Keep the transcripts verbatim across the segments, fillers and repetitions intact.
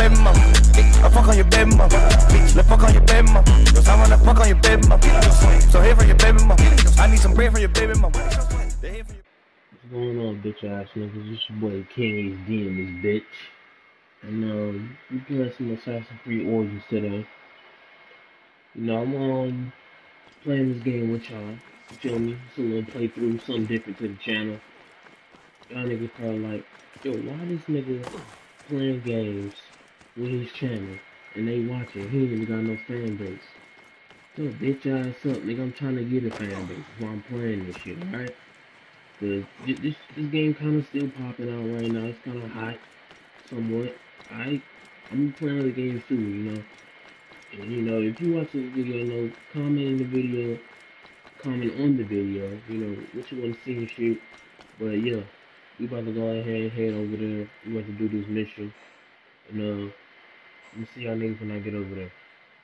baby mama. I fuck on your baby mama. Let's fuck on your baby mama. I wanna fuck on your baby mama. So here for your baby mama. I need some bread from your baby mama. What's going on, bitch ass niggas? This your boy King H D in this bitch. And um, we playing some Assassin's Creed Origins today. You know, I'm um playing this game with y'all. You feel me? It's a little playthrough, something different to the channel. Y'all niggas probably like, yo, why this nigga playing games with his channel and they watching? He ain't even got no fan base. So bitch ass up, nigga. I'm trying to get a fan base while I'm playing this shit, alright? Cause this this game kind of still popping out right now. It's kind of hot, somewhat. I I'm playing other games too, you know. And you know, if you watch this video, you know, comment in the video, comment on the video, you know, what you want to see and shit. But yeah, we about to go ahead and head over there. We about to do this mission, and uh, let me see y'all niggas when I get over there.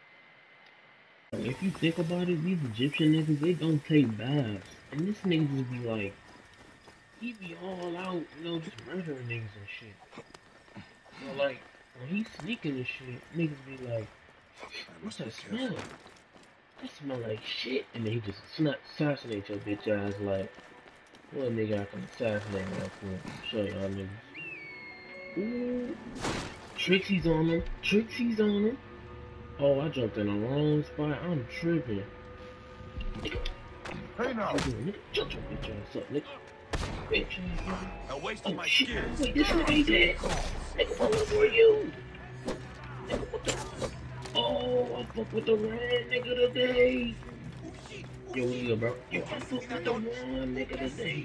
If you think about it, these Egyptian niggas, they don't take baths, and this nigga just be like, he be all out, you know, just murdering niggas and shit. So like, when he's sneaking and shit, niggas be like, what's that smell? That smell like shit. And then he just snap, assassinate your bitch ass like, what nigga I can assassinate like for? Show y'all niggas. Ooh. Trixie's on him. Trixie's on him. Oh, I jumped in the wrong spot. I'm tripping. Nigga. Hey now. Nigga, jump your bitch ass up, nigga. Bitch ass nigga. A waste Oh of my shit. skills. Wait, this nigga ain't dead. Nigga, what for you? Nigga, what the? Oh, I fuck with the red nigga today. Yo, what you bro? Yo, I fuck with the one nigga today.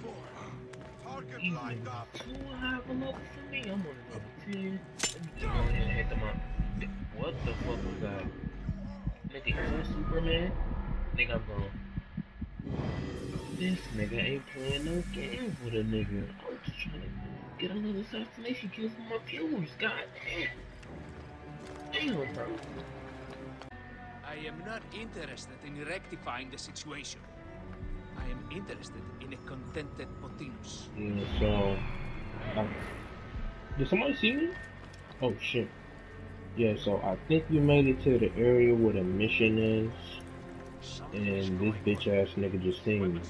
He's too high of a level for me. I'm on level ten. Let me hit them up. What the fuck was that? Nigga, is that Superman? Nigga, I'm gone. This nigga ain't playing no games with a nigga. I'm just trying to get another assassination kill for my viewers. God damn. Damn, bro. I am not interested in rectifying the situation. I am interested in a contented Pothinus. Yeah, so... Uh, did somebody see me? Oh, shit. Yeah, so I think we made it to the area where the mission is. And this bitch ass nigga just seen me.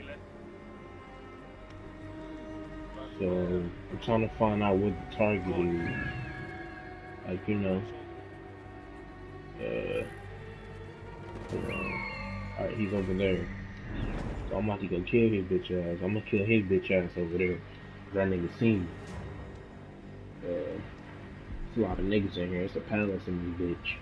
So, I'm trying to find out what the target is. Like, you know. Uh... Alright, he's over there. So I'm about to go kill his bitch ass. I'm gonna kill his bitch ass over there. That nigga seen me. Uh, there's a lot of niggas in here. It's a palace in this bitch.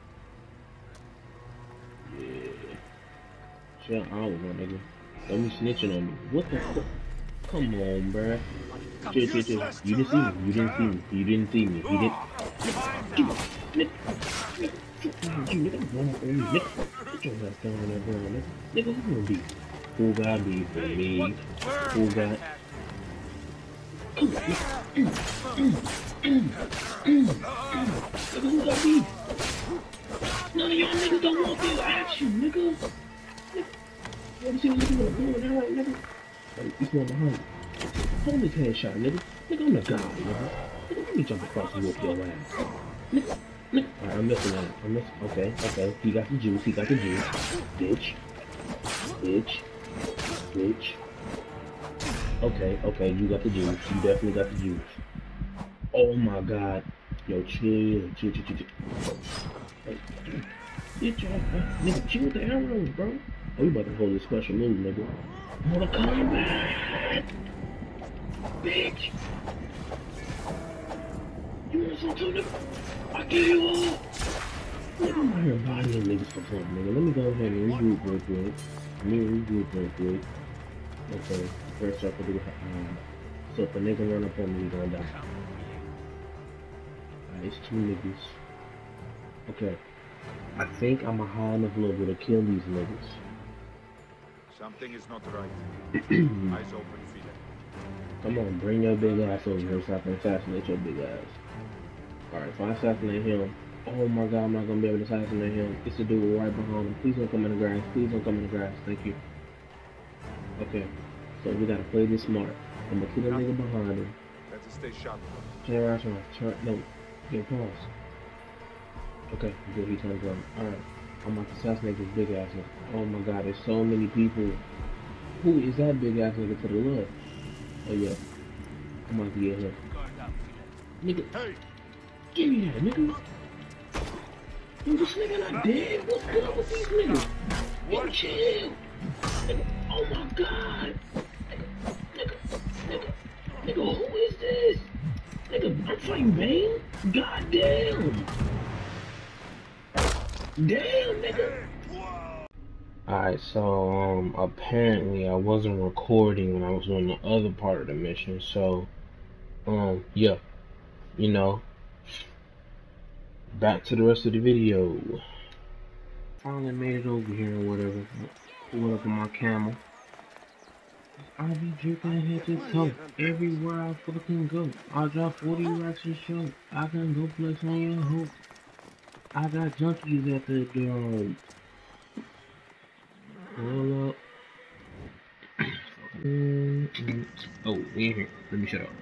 Yeah. Chill out, my nigga. Don't be snitching on me. What the fuck? Come on, bruh. Chill, chill, chill. You didn't see me. You didn't see me. You didn't see me. You didn't. Come on, nigga. You nigga, I'm going for you, nigga. Get your ass down in that ground, nigga. Nigga, who gonna be? Who got beef for me? Who got? Come on, nigga. Nigga, who got beef? None of y'all niggas don't want this action, nigga. Nigga, you ever seen niggas with a gun in right, nigga? Like, this one behind you. Hold this headshot, nigga. Nigga, I'm the guy, nigga. Nigga, let me jump across and whoop your ass. Nigga. Alright, I'm missing that. I'm missing. Okay, okay. He got the juice. He got the juice. Bitch. Bitch. Bitch. Okay, okay. You got the juice. You definitely got the juice. Oh my god. Yo, chill. Chill, chill, chill, chill. Hey, bitch, nigga, chill with the arrows, bro. Oh, we about to hold this special move, nigga. Mortal Kombat. Bitch. You want some too, nigga? I kill you all! Nigga, I'm out here bodying niggas for fun, nigga. Let me go ahead and regroup real quick. Let me regroup real quick. Okay, first off, we'll do um, so if a nigga run up on me, he gonna die. Alright, it's two niggas. Okay. I think I'm a high enough level to kill these niggas. Something is not right. Eyes open, feel it. Come on, bring your big ass over here so I can assassinate your big ass. Alright, if I assassinate him, oh my god, I'm not gonna be able to assassinate him. It's the dude right behind him. Please don't come in the grass. Please don't come in the grass. Thank you. Okay, so we gotta play this smart. I'm gonna kill the nigga behind him. Let's stay sharp. Turn around, turn around, turn, no. Yeah, pause. Okay, good. He turned around. Alright. I'm about to assassinate this big ass nigga. Oh my god, there's so many people. Who is that big ass nigga to the left? Oh yeah. I'm about to get him. Nigga. Hey! Give me that, nigga. Yo, this nigga not dead. What's good with these niggas? Yo, chill. Nigga, oh my god. Nigga, nigga, nigga, nigga, who is this? Nigga, I'm fighting Bane? God damn. Damn, nigga. Alright, so, um, apparently I wasn't recording when I was doing the other part of the mission, so, um, yeah, you know, back to the rest of the video. Finally made it over here or whatever. Pulled up on my camel. I be drinking head to toe everywhere I fucking go. I drop forty racks a show. I can go flex on your hoe. I got junkies at the door. Hold up. mm -mm. Oh, we in here. Let me shut up.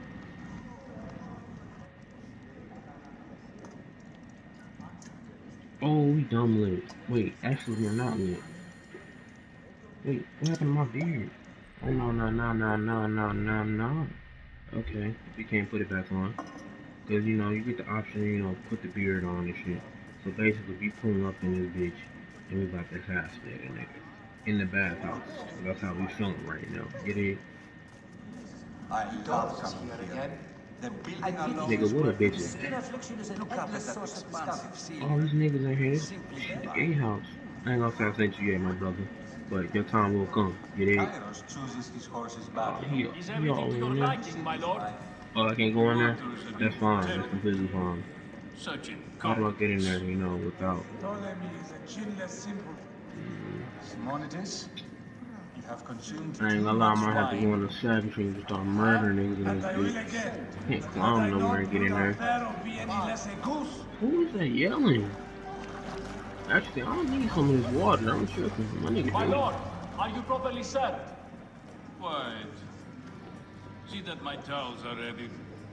Oh, we dumb lit. Wait, actually we're not lit. Wait, what happened to my beard? Oh no no no no no no no no. Okay, we can't put it back on. Cause you know, you get the option, you know, put the beard on and shit. So basically we pulling up in this bitch and we about to assassinate a nigga. In the bathhouse. So that's how we feeling right now. Get it? I love coming here. The building alone Nigga, what a bitch is skin that? affliction is an endless source of expansive ceiling. All these niggas in here. This shit the gay house. I ain't gonna assassinate you yet, my brother. But your time will come. Get it? Kairos chooses his horses Oh, badly. he, Is he everything all to your in there. liking, my lord? Oh, I can't go in there? That's fine. That's completely fine. Such a How do I get in there, you know, without... Ptolemy is a chinless simple. Simonides, you have consumed I ain't gonna lie, I might have to go in the savagery and just start murdering niggas in this bitch. Can't climb nowhere and get in there. Who is that yelling? Actually, I don't need some of this water. I'm tripping. My nigga My do. lord, are you properly served? Wait. See that my towels are ready.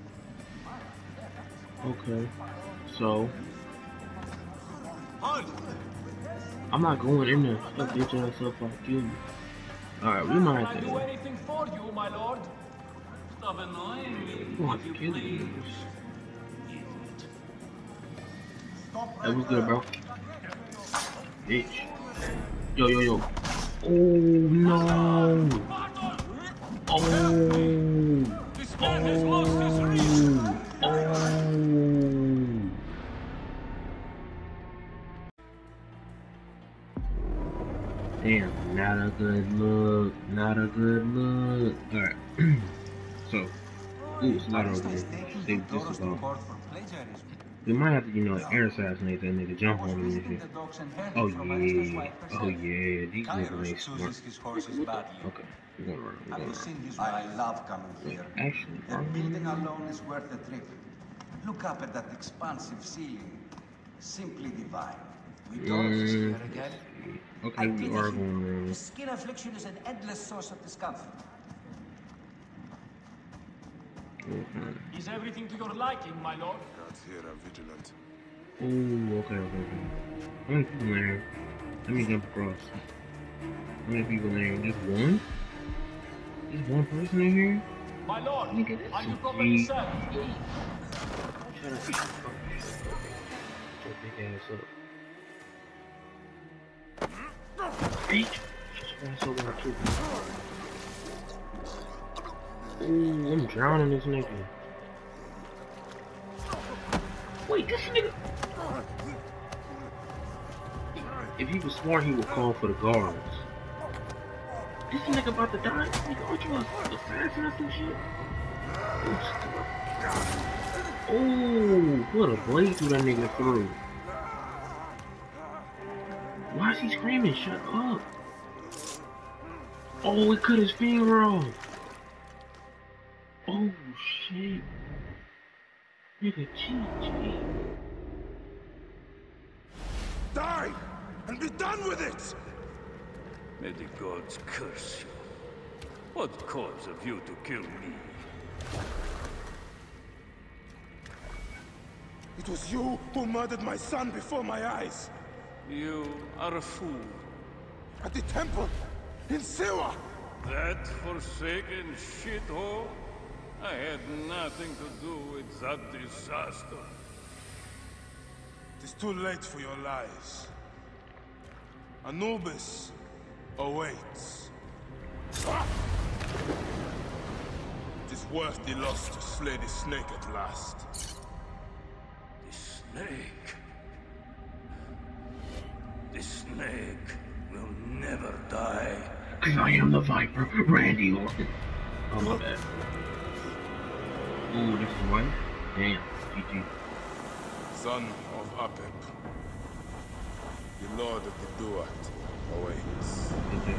Okay. So, Halt! I'm not going in there. Shut bitch ass up, I'll kill you. Alright, we might Can have I to do go. anything for you, my lord? Stop annoying me, We might if have you to kill you. please. That was good, bro. Bitch. Yo, yo, yo. Oh, no. Oh. This man has lost his reason. Oh. Damn, not a good look. Not a good look. Alright. So, ooh, it's a lot over here. Save this is all. We might have to, you know, air assassinate that nigga, jump on him and shit. Oh yeah. Oh yeah. These niggas ain't smart. his horses badly. Okay. We're gonna run. We're Have gonna you run. seen his I love coming here. Actually, The are we- building alone is worth the trip. Look up at that expansive ceiling. Simply divine. We don't Mm. here again. Okay, we are going The around. skin affliction is an endless source of discomfort. Okay. Is everything to your liking, my lord? Guards here are vigilant. Oh, okay, okay, okay. How many people in there? Let me jump across. How many people in there? Just one? Just one person in here? My lord, Nigga, that's are you some properly big- served? Shut up. Shut up. Shut your big ass up. Bitch! Shut your ass over too. Ooh, I'm drowning this nigga. Wait, this nigga. If he was smart, he would call for the guards. This nigga about to die. Nigga, aren't you a assassin or some shit? Oh, what a blade through that nigga through. Why is he screaming? Shut up. Oh, it cut his finger off. Oh, shit. Nigga, cheat, cheat. Die! And be done with it! May the gods curse you. What cause have you to kill me? It was you who murdered my son before my eyes. You are a fool. At the temple, in Siwa. That forsaken shithole? I had nothing to do with that disaster. It is too late for your lies. Anubis awaits. Ah! It is worth the loss to slay the snake at last. The snake? The snake will never die. Cause I am the Viper, Randy Orton. Oh my bad. Ooh, this is white? Damn, G G. Son of Apep, the Lord of the Duat awaits.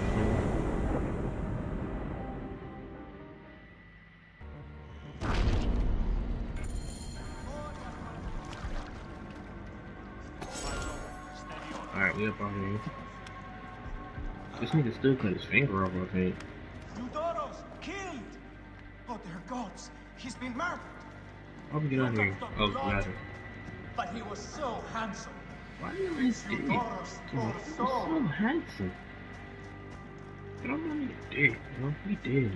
Alright, we up out here. This nigga still cut his finger off, I think. Eudoros, killed! Oh, dear gods, he's been murdered! How we get out of here? Oh, ladder. But he was so handsome. Why am I dead? Dude, he's so handsome. I don't know he's dead, you know? He dead.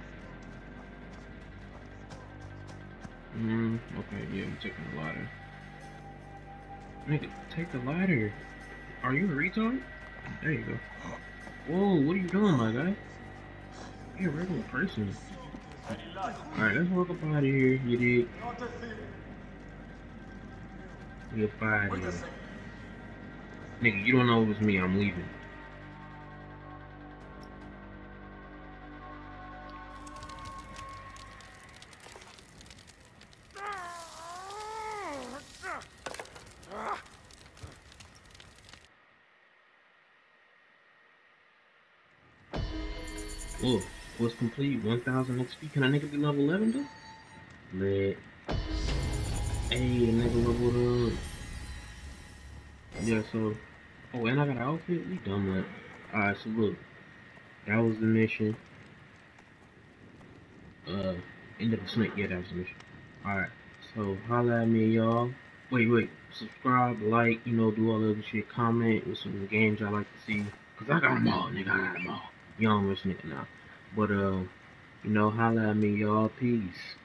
Hmm, okay, yeah, I'm taking the ladder. Nigga, take the ladder. Are you a retard? There you go. Whoa, what are you doing, my guy? You're a regular person. Alright, let's walk up out of here, you dig? We up out of here. Nigga, you don't know it was me, I'm leaving. Oh, was complete, one thousand X P. Can a nigga be level eleven though? Lit. Hey, a nigga leveled up. Yeah, so, oh, and I got an outfit? We done that. Alright, so look, that was the mission. Uh, end of the snake, yeah, that was the mission. Alright, so holla at me, y'all. Wait, wait, subscribe, like, you know, do all the other shit, comment with some games I like to see. Cause I got them all, nigga, I got them all. Young rich nigga now. But, uh, you know, holla at me, y'all. Peace.